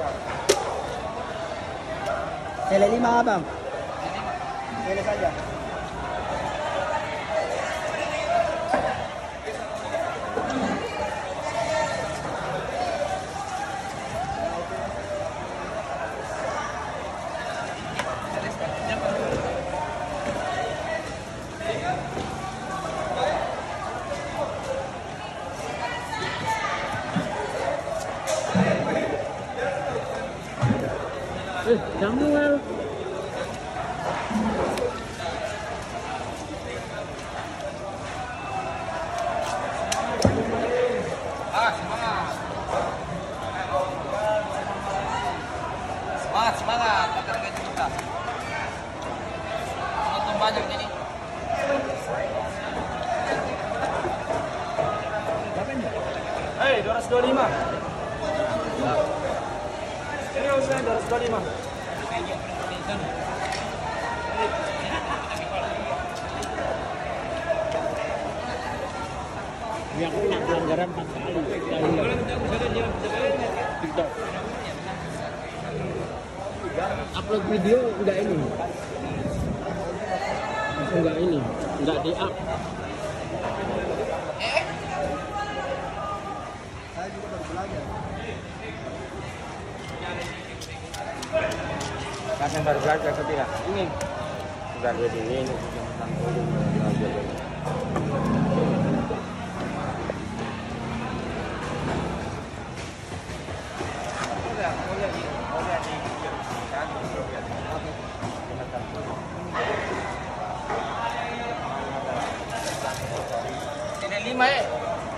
Lele 5 bang. Lele saja. Samuel. Semangat, akan gaji kita. Nonton banyak ini. Hei, 225. Serius, 225. Yang kena pelanggaran 4 kali. TikTok. Upload video enggak ini. Enggak ini, enggak di-up. Saya juga baru belajar. Kapan baru belajar atau tidak? Ini. Sudah jadi ini tentang belajar. Ini 5 ya.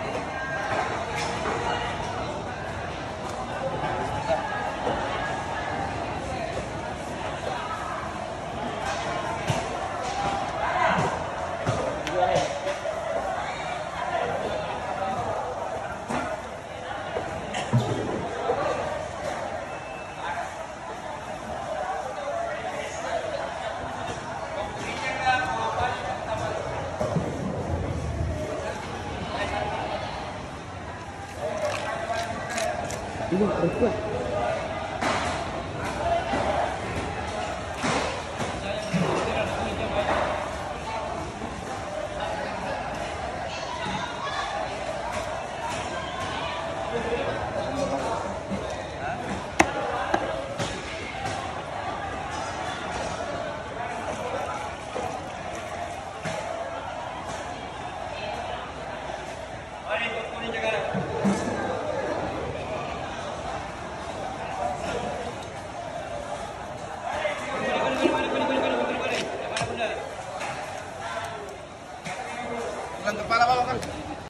Ini berkuat. Bukan kepala bawa kan?